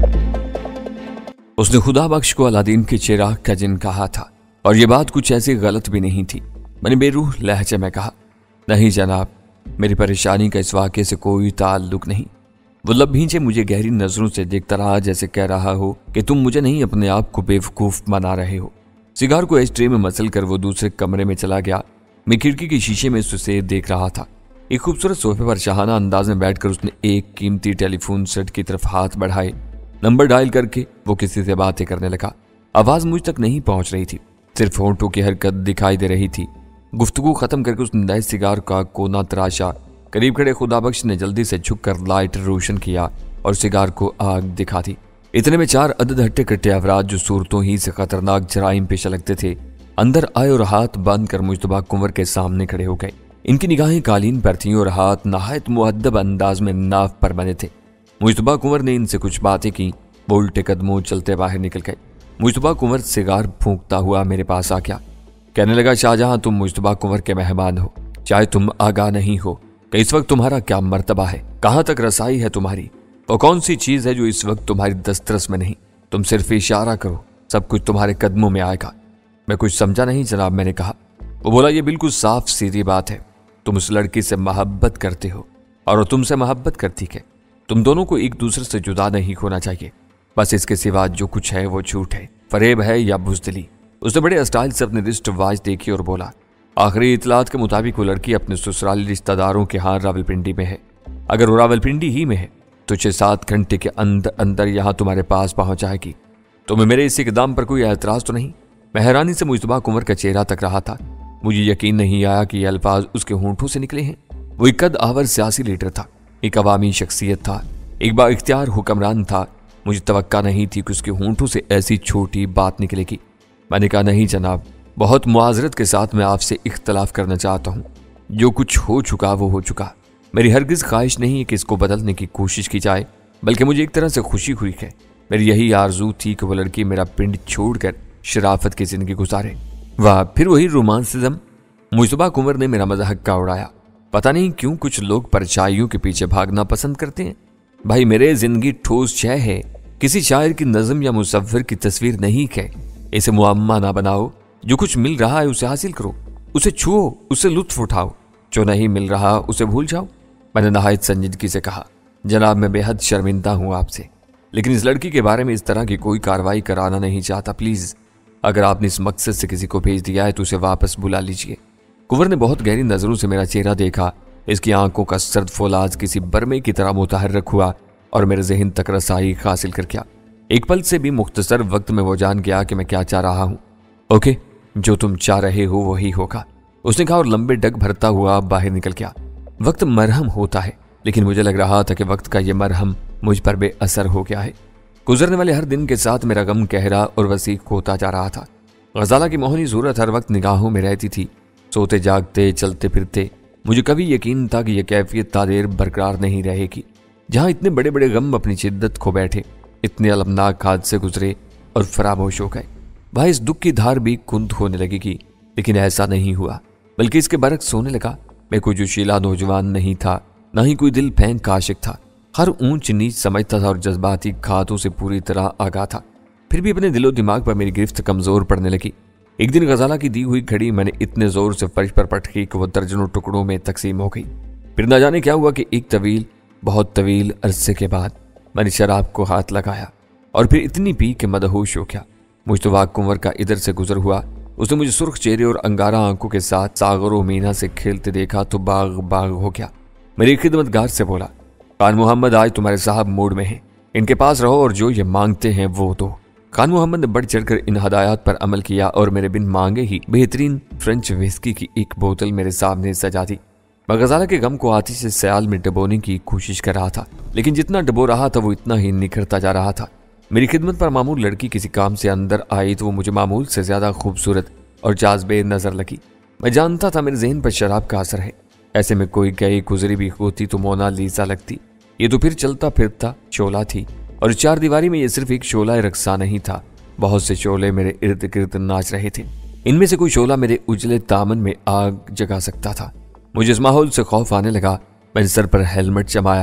उसने खुदा बख्श को अलादीन के चिराग का जिन कहा था, और ये बात कुछ ऐसी गलत भी नहीं थी। मैंने बेरूह लहजे में कहा, नहीं जनाब, मेरी परेशानी का इस वाक़े से कोई ताल्लुक नहीं। वो लब भींचे मुझे गहरी नजरों से देखता रहा, जैसे कह रहा हो कि तुम मुझे नहीं अपने आप को बेवकूफ़ बना रहे हो। सिगार को एस्ट्रे में मसल कर वो दूसरे कमरे में चला गया। मैं खिड़की के शीशे में उसे देख रहा था। एक खूबसूरत सोफे पर शाहाना अंदाज में बैठकर उसने एक कीमती टेलीफोन सेट की तरफ हाथ बढ़ाए। नंबर डायल करके वो किसी से बातें करने लगा। आवाज मुझ तक नहीं पहुंच रही थी, सिर्फ होंठों की हरकत दिखाई दे रही थी। गुफ्तगू खत्म करके उसने नए सिगार का कोना तराशा। करीब खड़े खुदाबख्श ने जल्दी से झुककर लाइट रोशन किया और सिगार को आग दिखा दी। इतने में 4 अदद हट्टे कट्टे अफराद जो सूरतों ही से खतरनाक जराइम पेश लगते थे, अंदर आए और हाथ बांध कर मुजतबा कुंवर के सामने खड़े हो गए। इनकी निगाहें कालीन पर थीं और हाथ नहायत मुअद्दब अंदाज में नाव पर बने थे। मुजतबा कुंवर ने इनसे कुछ बातें की, वो उल्टे कदमों चलते बाहर निकल गए। मुजतबा कुंवर सिगार फूंकता हुआ मेरे पास आ गया। कहने लगा, शाहजहां, तुम मुजतबा कुंवर के मेहमान हो, चाहे तुम आगाह नहीं हो कि इस वक्त तुम्हारा क्या मर्तबा है, कहां तक रसाई है तुम्हारी, वो कौन सी चीज है जो इस वक्त तुम्हारी दस्तरस में नहीं। तुम सिर्फ इशारा करो, सब कुछ तुम्हारे कदमों में आएगा। मैं कुछ समझा नहीं जनाब, मैंने कहा। वो बोला, ये बिल्कुल साफ सीधी बात है, तुम उस लड़की से मोहब्बत करते हो और वो तुमसे मोहब्बत करती है। तुम दोनों को एक दूसरे से जुदा नहीं होना चाहिए। बस इसके सिवा जो कुछ है वो झूठ है, फरेब है या बुज़दिली। उसने बड़े स्टाइल से अपनी रिस्ट वॉच देखी और बोला, आखिरी इतलात के मुताबिक वो लड़की अपने ससुराली रिश्तेदारों के यहाँ रावलपिंडी में है। अगर वो रावलपिंडी ही में है तो 6-7 घंटे के अंदर यहाँ तुम्हारे पास पहुंच जाएगी। तुम्हें मेरे इस इकदाम पर कोई एतराज तो नहीं? मैं हैरानी से मुजतबा कुंवर का चेहरा तक रहा था। मुझे यकीन नहीं आया कि ये अल्फाज उसके होंठों से निकले हैं। वो एक कद आवर सियासी लीडर था, एक अवामी शख्सियत था, एक बाइख्तियार हुक्मरान था। मुझे तवक्का नहीं थी कि उसके होंठों से ऐसी छोटी बात निकलेगी। मैंने कहा, नहीं जनाब, बहुत मुआजरत के साथ मैं आपसे इख्तलाफ करना चाहता हूँ। जो कुछ हो चुका वो हो चुका। मेरी हरगिज ख्वाहिश नहीं है कि इसको बदलने की कोशिश की जाए, बल्कि मुझे एक तरह से खुशी हुई है। मेरी यही आरजू थी कि वो लड़की मेरा पिंड छोड़कर शराफत की जिंदगी गुजारे। वाह, फिर वही रोमांसिज्म। मुजतबा कुंवर ने मेरा मजाक का उड़ाया। पता नहीं क्यों कुछ लोग परछाइयों के पीछे भागना पसंद करते हैं। भाई, मेरे जिंदगी ठोस शय है, किसी शायर की नज़म या मुसव्विर की तस्वीर नहीं है। इसे मुअम्मा ना बनाओ। जो कुछ मिल रहा है उसे हासिल करो, उसे छुओ, उसे लुत्फ उठाओ। जो नहीं मिल रहा उसे भूल जाओ। मैंने नहायत संजीदगी से कहा, जनाब, मैं बेहद शर्मिंदा हूं आपसे, लेकिन इस लड़की के बारे में इस तरह की कोई कार्रवाई कराना नहीं चाहता। प्लीज, अगर आपने इस मकसद से किसी को भेज दिया है तो उसे वापस बुला लीजिए। कुंवर ने बहुत गहरी नजरों से मेरा चेहरा देखा। इसकी आंखों का सर्द फौलाद किसी बरमे की तरह मुतहर्रक हुआ और मेरे जहन तक रसाई हासिल कर गया। एक पल से भी मुख्तसर वक्त में वो जान गया कि मैं क्या चाह रहा हूं। ओके, जो तुम चाह रहे हो वही होगा, उसने कहा और लंबे डग भरता हुआ बाहर निकल गया। वक्त मरहम होता है, लेकिन मुझे लग रहा था कि वक्त का यह मरहम मुझ पर बेअसर हो गया है। गुजरने वाले हर दिन के साथ मेरा गम गहरा और वसीक होता जा रहा था। गजाला की मोहनी सूरत हर वक्त निगाहों में रहती थी। सोते जागते, चलते फिरते मुझे कभी यकीन था कि यह कैफियत तादेर बरकरार नहीं रहेगी। जहां इतने बड़े बड़े गम अपनी शिद्दत खो बैठे, इतने अलमनाक हादसे गुजरे और फरामोश हो गए। भाई, इस दुख की धार भी कुंद होने लगेगी, लेकिन ऐसा नहीं हुआ, बल्कि इसके बरक्स होने लगा। मैं कोई जोशीला नौजवान नहीं था, ना ही कोई दिल फेंक आशिक था। हर ऊंच नीच समझता था और जज्बाती खातों से पूरी तरह आगाह था। फिर भी अपने दिलो दिमाग पर मेरी गिरफ्त कमजोर पड़ने लगी। एक दिन गजाला की दी हुई घड़ी मैंने इतने जोर से फर्श पर पटकी कि वो दर्जनों टुकड़ों में तकसीम हो गई। फिर न जाने क्या हुआ कि एक तवील, बहुत तवील अरसे के बाद मैंने शराब को हाथ लगाया और फिर इतनी पी के मदहोश हो गया। मुजतबा कुंवर का इधर से गुजर हुआ। उसने मुझे सुर्ख चेहरे और अंगारा आंखों के साथ सागर व मीना से खेलते देखा तो बाग बाग हो गया। मेरी खिदमतगार से बोला, खान मोहम्मद, आज तुम्हारे साहब मूड में हैं, इनके पास रहो और जो ये मांगते हैं वो दो। खान मोहम्मद ने बढ़ चढ़कर इन हदायत पर अमल किया और मेरे बिन मांगे ही बेहतरीन फ्रेंच विस्की की एक बोतल मेरे सामने सजा दी। मैं गजाला के गम को आतिश से सयाल में डबोने की कोशिश कर रहा था, लेकिन जितना डबो रहा था वो इतना ही निखरता जा रहा था। मेरी खिदमत पर मामूल लड़की किसी काम से अंदर आई तो वो मुझे मामूल से ज्यादा खूबसूरत और जाज़बे नजर लगी। मैं जानता था मेरे ज़हन पर शराब का असर है। ऐसे में कोई गई गुजरी भी होती तो मोनालिसा लगती। ये तो फिर चलता फिरता शोला थी, और चार दीवारी में ये सिर्फ एक शोला रक्सा नहीं था, बहुत से शोले मेरे इर्द गिर्द नाच रहे थे। इनमें से कोई शोला मेरे उजले दामन में आग जगा सकता था। मुझे इस माहौल से खौफ आने लगा। मैंने सर पर हेलमेट जमाया,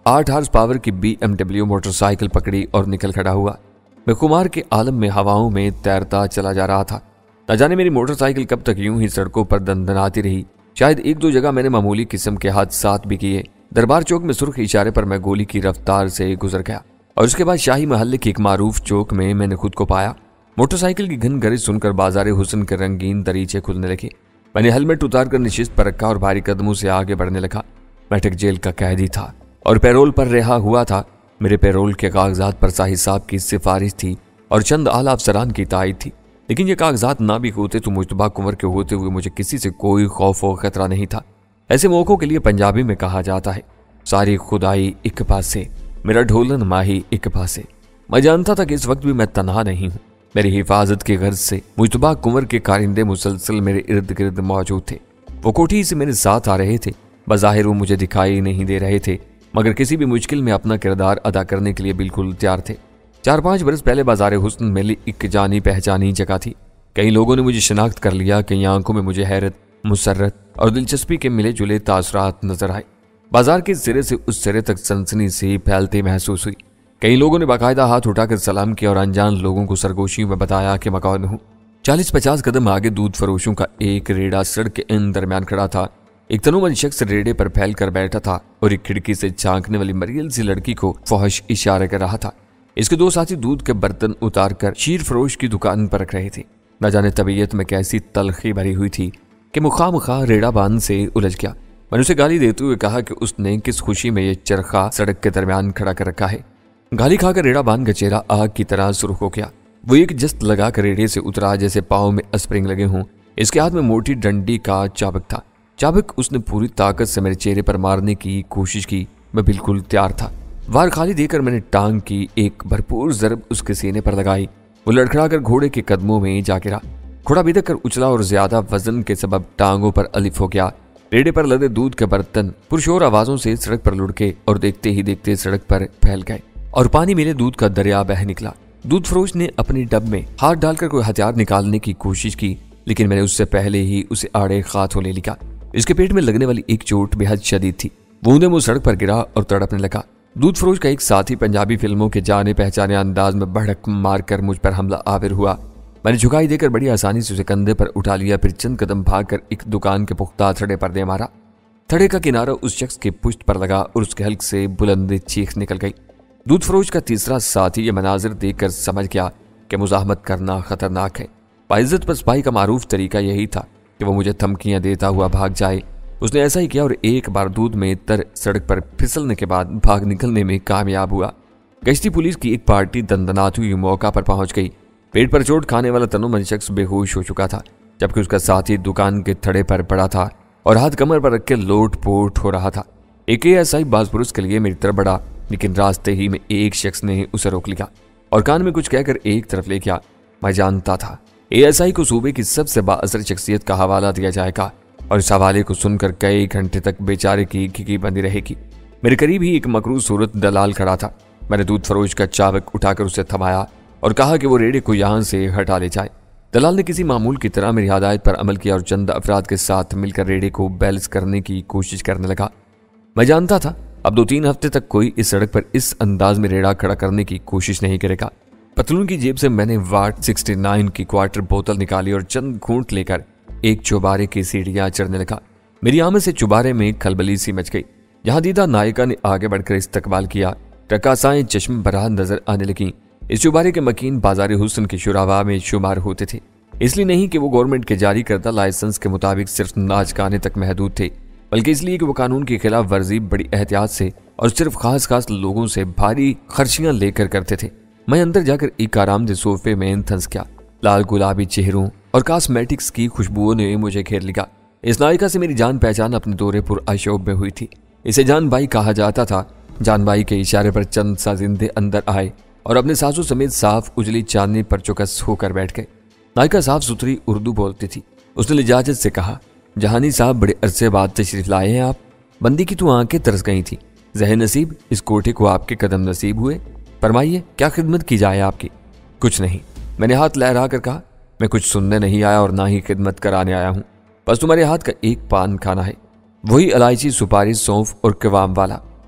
8 हॉर्स पावर की BMW मोटर साइकिल पकड़ी और निकल खड़ा हुआ। मैं खुमार के आलम में हवाओं में तैरता चला जा रहा था। न जाने मेरी मोटरसाइकिल कब तक यूं ही सड़कों पर दंदनाती रही। शायद 1-2 जगह मैंने मामूली किस्म के हादसात भी किए। दरबार चौक में सुर्ख इशारे पर मैं गोली की रफ्तार से गुजर गया और उसके बाद शाही महल्ले की एक मारूफ चौक में मैंने खुद को पाया। मोटरसाइकिल की घन गरज सुनकर बाजारे हुस्न के रंगीन दरीचे खुलने लगे। मैंने हेलमेट उतार कर निशिस्त पर रखा और भारी कदमों से आगे बढ़ने लगा। मैं टेक जेल का कैदी था और पैरोल पर रिहा हुआ था। मेरे पैरोल के कागजात पर साहिब साहब की सिफारिश थी और चंद आला अफसरान की तायद थी, लेकिन ये कागजात ना भी होते तो मुश्तबा कुंवर के होते हुए मुझे किसी से कोई खौफ और खतरा नहीं था। ऐसे मौकों के लिए पंजाबी में कहा जाता है, सारी खुदाई एक पासे, मेरा ढोलन माही एक पासे। मैं जानता था कि इस वक्त भी मैं तन्हा नहीं हूँ। मेरी हिफाजत की गर्ज से मुश्तबा कुंवर के कारिंदे मुसलसल मेरे इर्द गिर्द मौजूद थे। वो कोठी से मेरे साथ आ रहे थे। बज़ाहिर वो मुझे दिखाई नहीं दे रहे थे, मगर किसी भी मुश्किल में अपना किरदार अदा करने के लिए बिल्कुल तैयार थे। 4-5 बरस पहले बाजार हुस्न मेरी एक जानी पहचानी जगह थी। कई लोगों ने मुझे शिनाख्त कर लिया। कई आंखों में मुझे हैरत, मुसर्रत और दिलचस्पी के मिले जुले तासरात नजर आए। बाजार के सिरे से उस सिरे तक सनसनी से फैलते महसूस हुई। कई लोगों ने बाकायदा हाथ उठाकर सलाम किया और अनजान लोगों को सरगोशियों में बताया कि मैं कौन हूँ। 40-50 कदम आगे दूध फरोशों का एक रेड़ा सड़क के इन दरमियान खड़ा था। एक तनुमंद शख्स रेड़े पर फैल कर बैठा था और एक खिड़की से झांकने वाली मरियल सी लड़की को फौहश इशारे कर रहा था। इसके 2 साथी दूध के बर्तन उतार कर शीर फरोश की दुकान पर रख रहे थे। न जाने तबीयत में कैसी तलखी भरी हुई थी कि मुखामुखा रेड़ा बांध से उलझ गया। मैंने उसे गाली देते हुए कहा कि उसने किस खुशी में ये चरखा सड़क के दरमियान खड़ा कर रखा है। गाली खाकर रेड़ा बांध का चेहरा आग की तरह सुर्ख हो गया। वो एक जस्त लगाकर रेड़े से उतरा जैसे पाँव में स्प्रिंग लगे हों। इसके हाथ में मोटी डंडी का चाबक था। चाबक उसने पूरी ताकत से मेरे चेहरे पर मारने की कोशिश की। मैं बिल्कुल तैयार था। वार खाली देकर मैंने टांग की एक भरपूर जरब उसके सीने पर लगाई। वो लड़खड़ाकर घोड़े के कदमों में जा गिरा। घोड़ा बिदक कर उछला और ज्यादा वजन के सबब टांगों पर अलिफ हो गया। रेड़े पर लदे दूध के बर्तन पुरशोर आवाजों से सड़क पर लुढ़के और देखते ही देखते सड़क पर फैल गए और पानी मिले दूध का दरिया बह निकला। दूध फरोश ने अपनी डब में हाथ डालकर कोई हथियार निकालने की कोशिश की, लेकिन मैंने उससे पहले ही उसे आड़े हाथों ले लिया। इसके पेट में लगने वाली एक चोट बेहद शदीद थी। बूंदे मुंह सड़क पर गिरा और तड़पने लगा। दूध फरोश का एक साथी पंजाबी फिल्मों के जाने पहचाने अंदाज में बढ़क मारकर मुझ पर हमला आविर हुआ। मैंने झुकाई देकर बड़ी आसानी से उसे कंधे पर उठा लिया। फिर चंद कदम भागकर एक दुकान के पुख्ता थड़े पर दे मारा। थड़े का किनारा उस शख्स के पुश्त पर लगा और उसके हल्क से बुलंद चीख निकल गई। दूध फरोश का तीसरा साथी ये मनाजिर देखकर समझ गया कि मुजाहमत करना खतरनाक है। बाइज्जत पर सिपाही का मारूफ तरीका यही था कि वो मुझे धमकियां देता हुआ भाग जाए। उसने ऐसा ही किया और एक बार दूध में तर सड़क पर फिसलने के बाद भाग निकलने में कामयाब हुआ। गश्ती पुलिस की एक पार्टी दंदनाती हुई मौका पर पहुंच गई। पेट पर चोट खाने वाला तनुमंद शख्स बेहोश हो चुका था, जबकि उसका साथी दुकान के थड़े पर पड़ा था और हाथ कमर पर रख के लोट पोट हो रहा था। एक एएसआई बाजपुरुष के लिए मेरी तरफ बढ़ा, लेकिन रास्ते ही में एक शख्स ने उसे रोक लिया और कान में कुछ कहकर एक तरफ ले गया। मैं जानता था एएसआई को सूबे की सबसे बाअसर शख्सियत का हवाला दिया जाएगा और इस हवाले को सुनकर कई घंटे तक बेचारे की खिकी बंदी रहेगी। मेरे करीब ही एक मकरूज सूरत दलाल खड़ा था। मैंने दूध फरोश का चाबक उठाकर उसे थमाया और कहा कि वो रेड़े को यहाँ से हटा ले जाए। दलाल ने किसी मामूल की तरह मेरी हिदायत पर अमल किया और चंद अफराद के साथ मिलकर रेड़े को बैलेंस करने की कोशिश करने लगा। मैं जानता था अब 2-3 हफ्ते तक कोई इस सड़क पर इस अंदाज में रेड़ा खड़ा करने की कोशिश नहीं करेगा। पतलून की जेब से मैंने वाट 69 की क्वार्टर बोतल निकाली और चंद घूंट लेकर एक चौबारे की सीढ़ियां चढ़ने लगा। मेरी आमद से चौबारे में खलबली सी मच गई। जहां दीदा नायिका ने आगे बढ़कर इस्तकबाल किया, रकासाएं चश्म बराह नजर आने लगी। इस चौबारे के मकीन बाजार हुस्न के शुरावा में शुमार होते थे, इसलिए नहीं कि वो गवर्नमेंट के जारी करदा लाइसेंस के मुताबिक सिर्फ नाच गाने तक महदूद थे, बल्कि इसलिए कि वो कानून की खिलाफ वर्जी बड़ी एहतियात से और सिर्फ खास लोगों से भारी खर्चियां लेकर करते थे। मैं अंदर जाकर एक आरामदेह सोफे में धंस गया। लाल गुलाबी चेहरों और कॉस्मेटिक्स की खुशबुओं ने मुझे घेर लिया। इस नायिका से मेरी जान पहचान अपने दौरे पुर आशोब में हुई थी। इसे जान बाई कहा जाता था। जान बाई के इशारे पर चंद सा जिंदे अंदर आए और अपने सासू समेत साफ उजली चांदनी पर चौकस होकर बैठ गए। नायिका साफ सुथरी उर्दू बोलती थी। उसने लिजाजत से कहा, जहानी साहब बड़े अरसे बाद तशरीफ लाए हैं आप। बंदी की तो आंखें तरस गई थी। ज़हन नसीब इस कोठे को आपके कदम नसीब हुए। फरमाइए क्या खिदमत की जाए आपकी। कुछ नहीं, मैंने हाथ लहरा कर कहा, मैं कुछ सुनने नहीं आया और ना ही खिदमत कराने आया हूँ। बस तुम्हारे हाथ का एक पान खाना है, वही इलायची सुपारी सौंफ और किवाम वाला।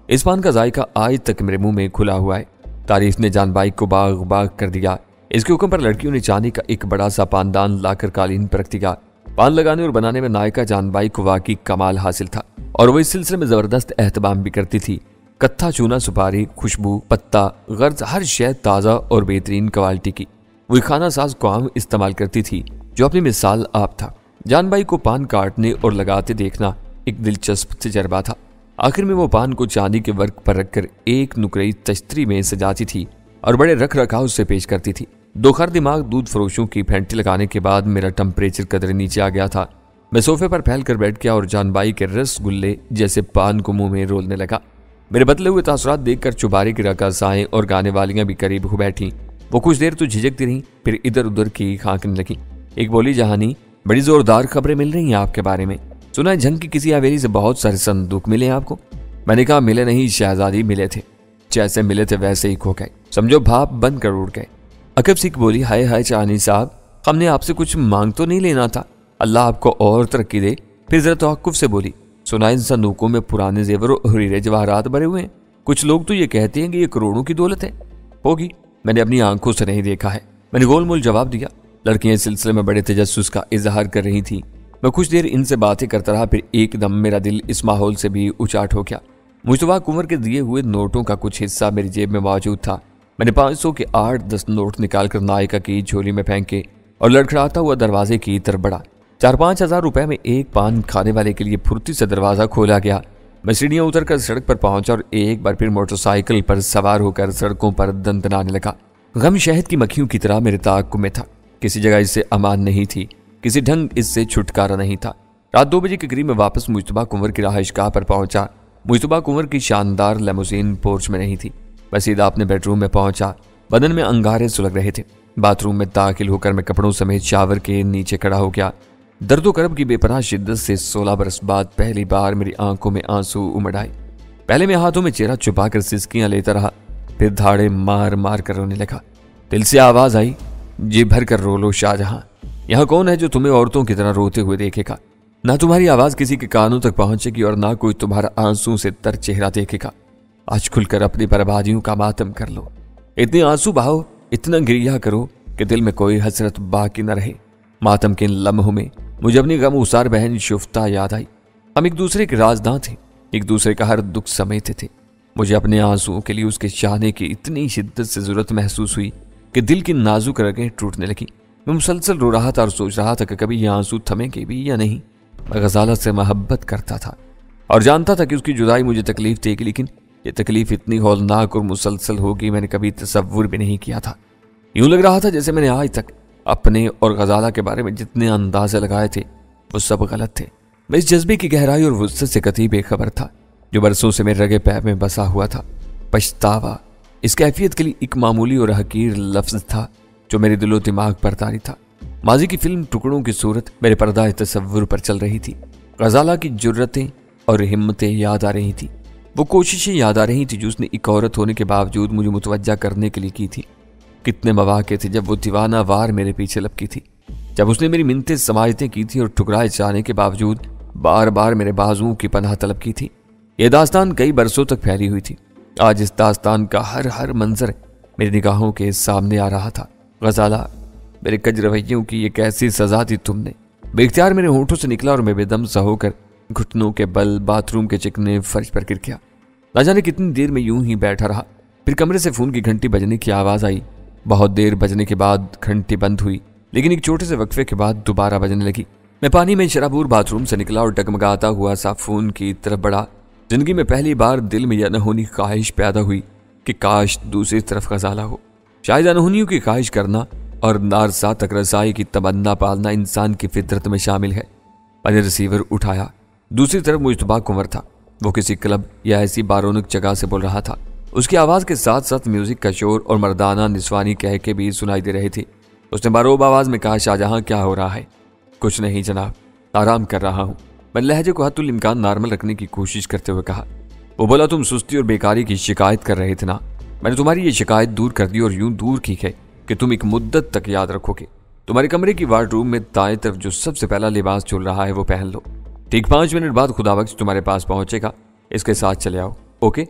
इस पान का जायका आज तक मेरे मुंह में खुला हुआ है। तारीफ ने जान बाई को बाग बाग कर दिया। इसके हुक्म पर लड़कियों ने चांदी का एक बड़ा सा पानदान लाकर कालीन पर रख दिया। पान लगाने और बनाने में नायका जान बाई को वाकई कमाल हासिल था और वो इस सिलसिले में जबरदस्त एहतमाम भी करती थी। कत्था, चूना, सुपारी, खुशबू, पत्ता, गर्ज, हर शय ताज़ा और बेहतरीन क्वालिटी की वही खाना साज काम इस्तेमाल करती थी जो अपनी मिसाल आप था। जान बाई को पान काटने और लगाते देखना एक दिलचस्प तजर्बा था। आखिर में वो पान को चांदी के वर्क पर रखकर एक नुकरई तश्तरी में सजाती थी और बड़े रख रखाव से पेश करती थी। दोखर दिमाग दूध फरोशों की फेंटी लगाने के बाद मेरा टेम्परेचर कदरे नीचे आ गया था। मैं सोफे पर फैल कर बैठ गया और जानबाई के रसगुल्ले जैसे पान को मुंह में रोलने लगा। मेरे बदले हुए तासुरात देखकर चुबारे की रकासाएं और गाने वालियां भी करीब हो बैठी। वो कुछ देर तो झिझकती रहीं, फिर इधर उधर की खांकने लगी। एक बोली, जहानी बड़ी जोरदार खबरें मिल रही हैं आपके बारे में। सुना है झंग की किसी हवेली से बहुत सारे संदूक मिले हैं आपको। मैंने कहा मिले नहीं, शहजादी मिले थे। जैसे मिले थे वैसे ही खो गए, समझो भाप बंद कर उड़ गए। अकब सिख बोली, हाय हाय चानी साहब, हमने आपसे कुछ मांग तो नहीं लेना था, अल्लाह आपको और तरक्की दे। फिर जरा तवक्कुफ से बोली, सुना इन संदूकों में पुराने जेवर और हीरे जवाहरात भरे हुए हैं। कुछ लोग तो ये कहते हैं कि ये करोड़ों की दौलत है। होगी, मैंने अपनी आंखों से नहीं देखा है, मैंने गोलमोल जवाब दिया। लड़कियां इस सिलसिले में बड़े तजस्सुस का इजहार कर रही थी। मैं कुछ देर इनसे बातें करता रहा, फिर एकदम मेरा दिल इस माहौल से भी उचाट हो गया। मुश्तबा कुंवर के दिए हुए नोटों का कुछ हिस्सा मेरी जेब में मौजूद था। मैंने 500 के 8-10 नोट निकालकर नायका की झोली में फेंके और लड़खड़ाता हुआ दरवाजे की तरफ बढ़ा। 4-5 हजार रुपए में एक पान खाने वाले के लिए फुर्ती से दरवाजा खोला गया। मैं सीढ़ियां उतरकर सड़क पर पहुंचा और एक बार फिर मोटरसाइकिल पर सवार होकर सड़कों पर दंदनाने लगा। गम शहद की मक्खियों की तरह मेरे ताक़ुब में था। किसी जगह इससे अमान नहीं थी, किसी ढंग इससे छुटकारा नहीं था। रात 2 बजे के करीब में वापस मुश्तबा कुंवर की रहायशगाह पर पहुंचा। मुश्तबा कुंवर की शानदार लेमोजीन पोर्च में नहीं थी। मैं सीधा अपने बेडरूम में पहुंचा। बदन में अंगारे सुलग रहे थे। बाथरूम में दाखिल होकर मैं कपड़ों समेत शावर के नीचे खड़ा हो गया। दर्दो करब की बेपनाह शिद्दत से 16 बरस बाद पहली बार मेरी आंखों में आंसू उमड़ आए। पहले मैं हाथों में चेहरा छुपाकर सिसकियां लेता रहा, फिर धाड़े मार मार कर रोने लगा। दिल से आवाज आई, जी भर कर रो लो शाहजहां, यहाँ कौन है जो तुम्हें औरतों की तरह रोते हुए देखेगा। ना तुम्हारी आवाज किसी के कानों तक पहुंचेगी और ना कोई तुम्हारा आंसू से तर चेहरा देखेगा। आज खुलकर अपनी बर्बादियों का मातम कर लो। इतने आंसू बहाओ, इतना गिरिया करो कि दिल में कोई हसरत बाकी न रहे। मातम के इन लम्हों में मुझे अपनी गम उसार बहन शुफ्ता याद आई। हम एक दूसरे के राजदां थे, एक दूसरे का हर दुख समेटते थे। मुझे अपने आंसुओं के लिए उसके चाहने की इतनी शिद्दत से जरूरत महसूस हुई कि दिल की नाजुक रगें टूटने लगी। मैं मुसलसल रो रहा था और सोच रहा था कि कभी ये आंसू थमेंगे भी या नहीं। मैं गजाला से मोहब्बत करता था और जानता था कि उसकी जुदाई मुझे तकलीफ देगी, लेकिन ये तकलीफ इतनी हौलनाक और मुसलसल होगी मैंने कभी तसव्वुर भी नहीं किया था। यूं लग रहा था जैसे मैंने आज तक अपने और गजाला के बारे में जितने अंदाजे लगाए थे वो सब गलत थे। मैं इस जज्बे की गहराई और वुस्सत से कतई बेखबर था जो बरसों से मेरे रगे पैर में बसा हुआ था। पछतावा इस कैफियत के लिए एक मामूली और हकीर लफ्ज था जो मेरे दिलो दिमाग पर तारी था। माजी की फिल्म टुकड़ों की सूरत मेरे पर्दाए तसव्वुर पर चल रही थी। गजाला की जुर्रतें और हिम्मतें याद आ रही थी। वो कोशिशें याद आ रही थी जो उसने एक औरत होने के बावजूद मुझे मुतवज्जा करने के लिए की थी। कितने मौके थे जब वो दीवाना वार मेरे पीछे लपकी थी, जब उसने मेरी मिन्नतें समाइतें की थी और ठुकराए जाने के बावजूद बार बार मेरे बाजुओं की पनाह तलब की थी। यह दास्तान कई बरसों तक फैली हुई थी। आज इस दास्तान का हर मंजर मेरी निगाहों के सामने आ रहा था। गजाला, मेरे कज रवैयों की ये कैसी सजा दी तुमने। बेख्तियार मेरे होंठों से निकला और मैं बेदम सा होकर घुटनों के बल बाथरूम के चिकने फर्श पर गिर गया। न जाने कितनी देर में यूं ही बैठा रहा। फिर कमरे से फोन की घंटी बजने की आवाज आई। बहुत देर बजने के बाद घंटी बंद हुई, लेकिन एक छोटे से वक्फे के बाद दोबारा बजने लगी। मैं पानी में शराबूर बाथरूम से निकला और डगमगाता हुआ सा फोन की तरफ बढ़ा। जिंदगी में पहली बार दिल में यह अनहोनी ख्वाहिश पैदा हुई कि काश दूसरी तरफ गजाला हो। शायद अनहोनियों की ख्वाहिश करना और नारसा तक रसाई की तमन्ना पालना इंसान की फितरत में शामिल है। मैंने रिसीवर उठाया। दूसरी तरफ मुश्तबा कुंवर था। वो किसी क्लब या ऐसी बारोनक जगह से बोल रहा था। उसकी आवाज के साथ साथ म्यूजिक का शोर और मर्दाना निस्वानी कह के भी सुनाई दे रहे थे। उसने बारोब आवाज में कहा, शाहजहां क्या हो रहा है? कुछ नहीं जनाब, आराम कर रहा हूँ। मैंने लहजे को हद्दुल इम्कान नॉर्मल रखने की कोशिश करते हुए कहा। वो बोला, तुम सुस्ती और बेकारी की शिकायत कर रहे थे ना, मैंने तुम्हारी ये शिकायत दूर कर दी और यूं दूर की है कि तुम एक मुद्दत तक याद रखोगे। तुम्हारे कमरे की वार्डरूम में दाएं तरफ जो सबसे पहला लिबास चल रहा है वो पहन लो। ठीक 5 मिनट बाद खुदाबख्श तुम्हारे पास पहुंचेगा, इसके साथ चले आओ। ओके।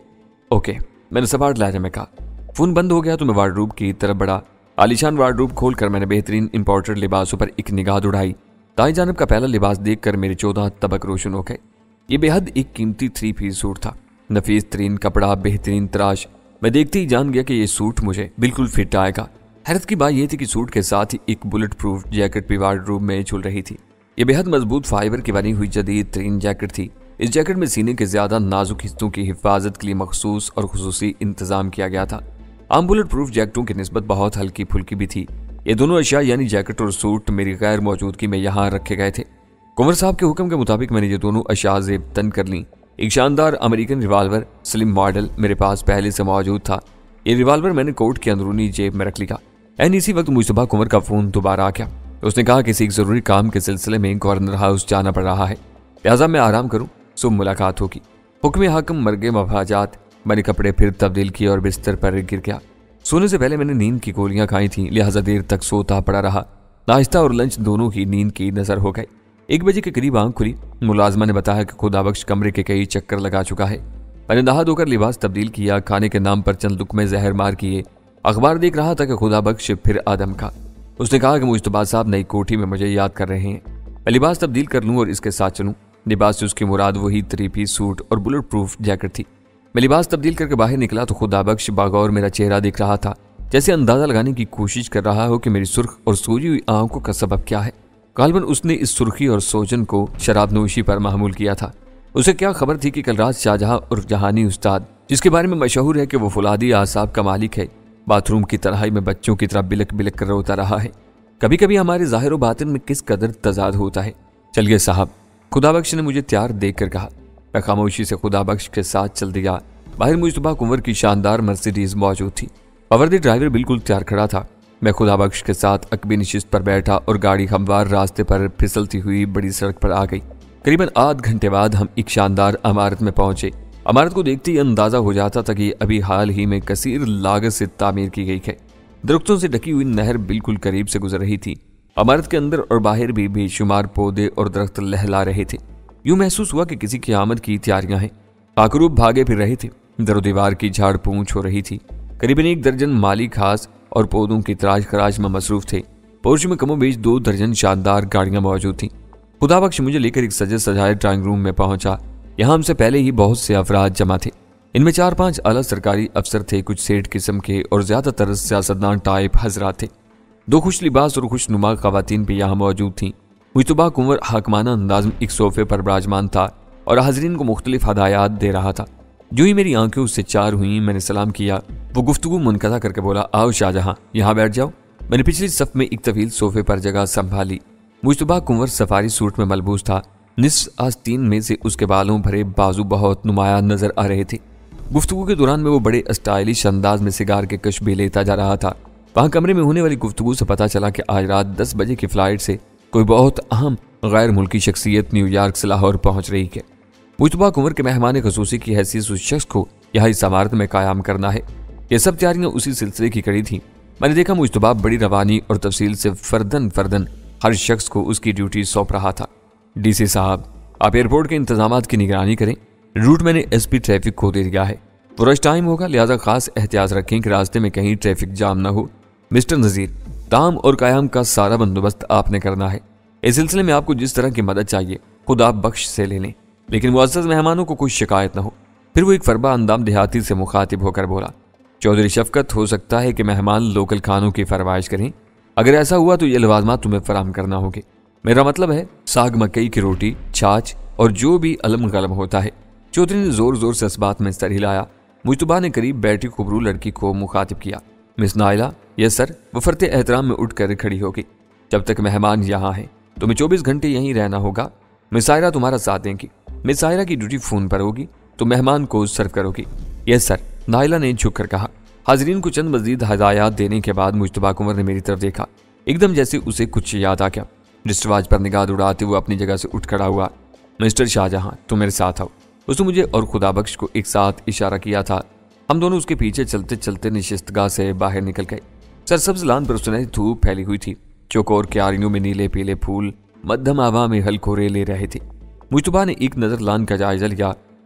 ओके, मैंने सपाट लहजे में कहा। फोन बंद हो गया तो मैं वार्डरोब की तरफ बढ़ा। आलीशान वार्डरोब खोलकर मैंने बेहतरीन इंपोर्टेड लिबासों पर एक निगाह दौड़ाई। दाएं जानब का पहला लिबास देखकर मेरे 14 तबक रोशन हो गए। ये बेहद एक कीमती 3 पीस सूट था। नफीस तरीन कपड़ा, बेहतरीन तराश। मैं देखते ही जान गया कि ये सूट मुझे बिल्कुल फिट आएगा। हैरत की बात यह थी कि सूट के साथ ही एक बुलेट प्रूफ जैकेट भी वार्डरोब में झूल रही थी। ये बेहद मजबूत फाइबर की बनी हुई जदीद तरीन जैकेट थी। इस जैकेट में सीने के ज्यादा नाजुक हिस्सों की हिफाजत के लिए मखसूस और खुसूसी इंतजाम किया गया था। आम बुलेट प्रूफ जैकेटों की निस्बत बहुत हल्की फुल्की भी थी। ये दोनों अशिया यानी जैकेट और सूट मेरी गैर मौजूदगी में यहाँ रखे गए थे। कुंवर साहब के हुक्म के मुताबिक मैंने ये दोनों अशिया जेब तन कर ली। एक शानदार अमेरिकन रिवाल्वर स्लिम मॉडल मेरे पास पहले से मौजूद था। ये रिवाल्वर मैंने कोट की अंदरूनी जेब में रख लिया। एन इसी वक्त मुस्तफा कुंवर का फोन दोबारा आ गया। उसने कहा किसी एक जरूरी काम के सिलसिले में गवर्नर हाउस जाना पड़ रहा है, लिहाजा मैं आराम करूं, सुबह मुलाकात होगी। हुक्म हाकिम मरगे मफाजात। मैंने कपड़े फिर तब्दील किए और बिस्तर पर गिर गया। सोने से पहले मैंने नींद की गोलियां खाई थी, लिहाजा देर तक सोता पड़ा रहा। नाश्ता और लंच दोनों ही नींद की नजर हो गए। 1 बजे के करीब आंख खुली। मुलाजमा ने बताया कि खुदाबख्श कमरे के कई चक्कर लगा चुका है। मैंने नहा धोकर लिबास तब्दील किया, खाने के नाम पर चंद लुकमे जहर मार किए। अखबार देख रहा था कि खुदाबख्श फिर आदम का। उसने कहा कि मुश्तबा साहब नई कोठी में मुझे याद कर रहे हैं, मैं लिबास तब्दील कर लूं और इसके साथ चलूं। लिबास से उसकी मुराद वही 3 पीस सूट और बुलेट प्रूफ जैकेट थी। मैं लिबास तब्दील करके बाहर निकला तो खुदाबख्श बागौर मेरा चेहरा दिख रहा था, जैसे अंदाजा लगाने की कोशिश कर रहा हो कि मेरी सुर्ख और सोजी हुई आंखों का सबब क्या है। गालबन उसने इस सुर्खी और सोजन को शराब नोशी पर महमूल किया था। उसे क्या खबर थी कि कल रात शाहजहां और जहानी उस्ताद, जिसके बारे में मशहूर है कि वो फुलादी आसाब का मालिक है, बाथरूम की तन्हाई में बच्चों की तरह बिलक बिलक कर रोता रहा है। कभी कभी हमारे जाहिर व बातिन में किस कदर तजाद होता है। चलिए साहब, खुदाबख्श ने मुझे तैयार देख कर कहा। मैं खामोशी से खुदाबख्श के साथ चल दिया। बाहर मुस्तफा कुंवर की शानदार मर्सिडीज मौजूद थी। पवर्दी ड्राइवर बिल्कुल तैयार खड़ा था। मैं खुदाबख्श के साथ अकबी नशिस्त पर बैठा और गाड़ी हमवार रास्ते पर फिसलती हुई बड़ी सड़क पर आ गई। करीबन आध घंटे बाद हम एक शानदार इमारत में पहुंचे। इमारत को देखते ही अंदाजा हो जाता था कि अभी हाल ही में कसीर लागत से तामीर की गई है। दरख्तों से ढकी हुई नहर बिल्कुल करीब से गुजर रही थी। इमारत के अंदर और बाहर भी बेशुमार पौधे और दरख्त लहला रहे थे। यूं महसूस हुआ कि किसी की आमद की तैयारियां हैं। आकरूब भागे फिर रहे थे। दरो दीवार की झाड़ पूंछ हो रही थी। करीबन 1 दर्जन माली घास और पौधों की तराश खराश में मसरूफ थे। पोर्च में कमोबेश 2 दर्जन शानदार गाड़ियां मौजूद थीं। खुदाबख्श मुझे लेकर एक सजे सजाए ड्राइंग रूम में पहुंचा। यहाँ हमसे पहले ही बहुत से अफराद जमा थे। इनमें 4-5 आला सरकारी अफसर थे, कुछ सेठ किस्म के और ज्यादातर सियासतदान टाइप हजरात थे। 2 खुश लिबास और खुशनुमा खवातीन भी यहाँ मौजूद थीं। मुस्तफा कुंवर हाकमाना अंदाज में एक सोफे पर विराजमान था और हाजरीन को मुख्तलिफ हदायत दे रहा था। जो ही मेरी आंखें उससे चार हुई, मैंने सलाम किया। वो गुफ्तगू मुनक़ता करके बोला, आओ शाहजहां, यहाँ बैठ जाओ। मैंने पिछली सफ में एक तवील सोफे पर जगह संभाली। मुस्तफा कुंवर सफारी सूट में मलबूस था। निस्फ आस्तीन में से उसके बालों भरे बाजू बहुत नुमाया नजर आ रहे थे। गुफ्तगू के दौरान में वो बड़े स्टाइलिश अंदाज में सिगार के कश भी लेता जा रहा था। वहां कमरे में होने वाली गुफ्तगू से पता चला कि आज रात 10 बजे की फ्लाइट से कोई बहुत अहम गैर मुल्की शख्सियत न्यूयॉर्क से लाहौर पहुंच रही है। मुस्तफा कुंवर के मेहमान खसूसी की हैसियत उस शख्स को यहाँ इस इमारत में कायम करना है। ये सब तैयारियां उसी सिलसिले की कड़ी थी। मैंने देखा मुस्तफा बड़ी रवानी और तफसील से फर्दन हर शख्स को उसकी ड्यूटी सौंप रहा था। डीसी साहब, आप एयरपोर्ट के इंतजामात की निगरानी करें। रूट मैंने एसपी ट्रैफिक को दे दिया है। तो रश टाइम होगा, लिहाजा खास एहतियात रखें कि रास्ते में कहीं ट्रैफिक जाम ना हो। मिस्टर नज़ीर, ताम और कायम का सारा बंदोबस्त आपने करना है। इस सिलसिले में आपको जिस तरह की मदद चाहिए खुद आप बख्श से ले लें, लेकिन मुअज़्ज़ज़ मेहमानों को कोई शिकायत न हो। फिर वो एक फरबा अंदाम देहाती से मुखातिब होकर बोला, चौधरी शफकत, हो सकता है कि मेहमान लोकल खानों की फरमाइश करें। अगर ऐसा हुआ तो ये लवाजमात तुम्हें फराहम करना होंगे। मेरा मतलब है साग मकई की रोटी, छाछ और जो भी अलम गलम होता है। चौधरी ने जोर जोर से इस बात में सर हिलाया। मुस्तफा ने करीब बैठी खुबरू लड़की को मुखातिब किया। Miss Naila, yes sir. वो फरते एहतराम में उठकर खड़ी होगी। जब तक मेहमान यहाँ है तुम्हें 24 घंटे यहीं रहना होगा। मिस सायरा तुम्हारा साथ देंगी। मिस सायरा की ड्यूटी फोन पर होगी तो मेहमान को सर्व करोगी। यस सर, नाइला ने झुक कर कहा। हाजरीन को चंद मजीद हदायत देने के बाद मुस्तफा कुंवर ने मेरी तरफ देखा, एकदम जैसे उसे कुछ याद आ गया। रिस्टवाज पर निगाह उड़ाते हुए अपनी जगह से उठ खड़ा हुआ। मिस्टर शाहजहां, तुम मेरे साथ आओ। उसने मुझे और खुदाबख्श को एक साथ इशारा किया था। हम दोनों उसके पीछे चलते चलते निशिस्तगाह से बाहर निकल गए। सरसब्ज लान पर सुनहरी धूप फैली हुई थी। चौकोर क्यारियों में नीले पीले फूल मध्यम हवा में हल्कोरे ले रहे थे। मुस्तफा ने एक नजर लान का जायजा लिया।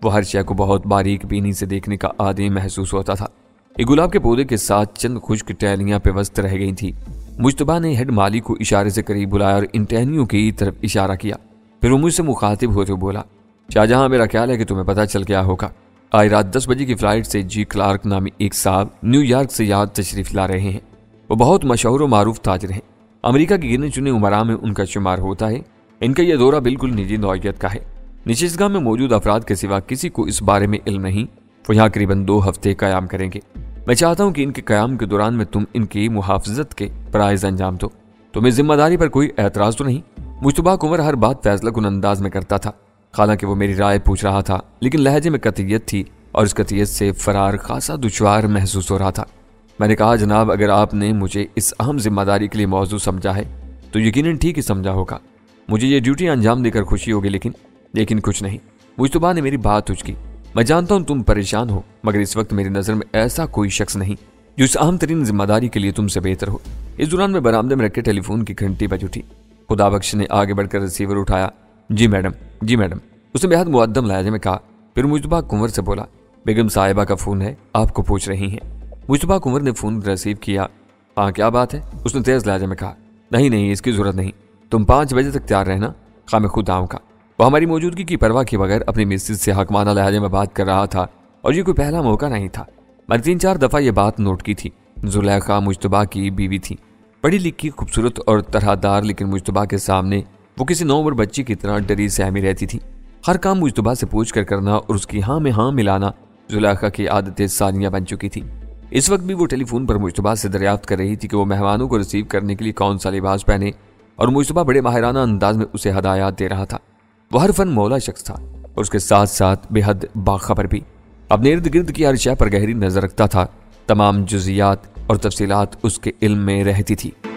वो हर शय को बहुत बारीक बीनी से देखने का आदी महसूस होता था। एक गुलाब के पौधे के साथ चंद खुश्क टहनियां पेवस्त रह गई थी। मुश्तबा ने हेड माली को इशारे से करीब बुलाया और इन टहनियों की तरफ इशारा किया। फिर वो मुझसे मुखातिब होते हुए बोला, शाहजहां, मेरा ख्याल है कि तुम्हें पता चल गया होगा। आज रात 10 बजे की फ्लाइट से जी क्लार्क नामी एक साहब न्यूयॉर्क से यहाँ तशरीफ ला रहे हैं। वो बहुत मशहूर और मारूफ ताजर हैं। अमेरिका की गिने चुने उमरा में उनका शुमार होता है। इनका यह दौरा बिल्कुल निजी नौयत का है। नशिस्तगाह में मौजूद अफराद के सिवा किसी को इस बारे में इल्म नहीं। वो यहाँ करीबन 2 हफ्ते कयाम करेंगे। मैं चाहता हूँ कि इनके कयाम के दौरान में तुम इनकी मुहाफजत के फराइज अंजाम दो। तुम्हें जिम्मेदारी पर कोई एतराज तो नहीं? मुश्तबा कुंवर हर बात फैसला कुन अंदाज में करता था। हालांकि वो मेरी राय पूछ रहा था, लेकिन लहजे में कतियत थी और इस कतियत से फरार खासा दुश्वार महसूस हो रहा था। मैंने कहा, जनाब, अगर आपने मुझे इस अहम जिम्मेदारी के लिए मौजू समझा है तो यकीनन ठीक ही समझा होगा। मुझे ये ड्यूटी अंजाम देकर खुशी होगी, लेकिन कुछ नहीं। मुश्तबा ने मेरी बात उचकी। मैं जानता हूँ तुम परेशान हो, मगर इस वक्त मेरी नज़र में ऐसा कोई शख्स नहीं जो इस अहम तरीन जिम्मेदारी के लिए तुमसे बेहतर हो। इस दौरान मैं बरामदे में रखे टेलीफोन की घंटी बज उठी। खुदाबख्श ने आगे बढ़कर रिसीवर उठाया। जी मैडम, जी मैडम, उसने बेहद मुअद्दब लहजे में कहा। फिर मुश्तबा कुंवर से बोला, बेगम साहिबा का फ़ोन है, आपको पूछ रही हैं। मुश्तबा कुंवर ने फ़ोन रिसीव किया। हाँ, क्या बात है? उसने तेज़ लहजे में कहा। नहीं, इसकी ज़रूरत नहीं, तुम 5 बजे तक तैयार रहना, खा मैं खुद आऊँगा। वो हमारी मौजूदगी की परवाह किए बगैर अपनी मिसेज से हकमाना लहजे में बात कर रहा था और ये कोई पहला मौका नहीं था। मैंने 3-4 दफ़ा ये बात नोट की थी। जुलेखा मुश्तबा की बीवी थी, पढ़ी लिखी, खूबसूरत और तरहदार, लेकिन मुश्तबा के सामने वो किसी नौवर बच्ची की तरह डरी सहमी रहती थी। हर काम मुश्तबा से पूछ कर करना और उसकी हाँ में हाँ मिलाना जुलेखा की आदतें सानिया बन चुकी थी। इस वक्त भी वो टेलीफोन पर मुश्तबा से दरियाफ्त कर रही थी कि वो मेहमानों को रिसीव करने के लिए कौन सा लिबास पहने, और मुश्तबा बड़े माहिराना अंदाज में उसे हदायत दे रहा था। वो हर फन मौला शख्स था और उसके साथ साथ बेहद बाखबर भी। अपने इर्द गिर्द की हर शय पर गहरी नजर रखता था। तमाम जुजियात और तफसीलात उसके इल्म में रहती थी।